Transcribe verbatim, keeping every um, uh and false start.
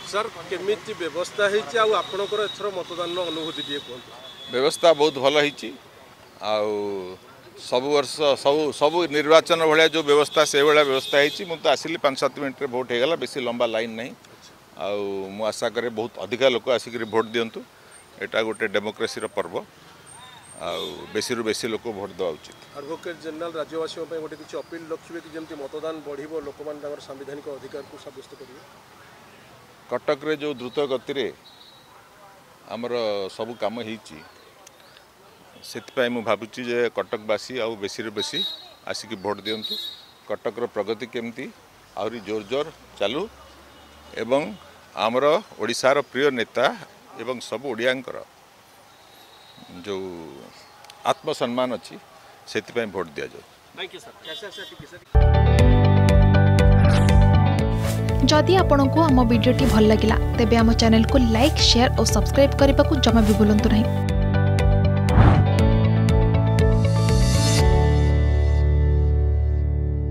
Sir केमिति व्यवस्था होती आपणकर एथर मतदान अनुभूति टे कहते व्यवस्था बहुत भल होती सब वर्ष सब सब निर्वाचन भाया जो व्यवस्था से भाया व्यवस्था होती मुझे तो आसिली पाँच सात मिनट भोट होगा बेसी लंबा लाइन नहीं आउ आशा करे बहुत अधिका लोक आसिक भोट दिंतु एटा गोटे डेमोक्रेसी पर्व आउ बेसी रु बेसी लोक भोट देवा उचित। एडवोकेट जनरल राज्यवासी गोटे किसी अपील रखिए कि जमी मतदान बढ़ो लोक मैंने संवैधानिक अधिकार को सब्यस्त करेंगे। कटक रे जो द्रुत गति रे आमर सब काम से मु भावुची जे कटकवासी आउ बेसी रु बेसी आसिक भोट दिंतु कटक प्रगति केमती आहरी जोर जोर चालू एवं आमर ओडिशार प्रिय नेता एवं सब ओडियांकर जो आत्मसम्मान अच्छी से भोट दि जाए। जदि आपंक आम भिडी भल लगा तेब आम चैनल को लाइक शेयर और सब्सक्राइब करने को जमा भी भूलु नहीं।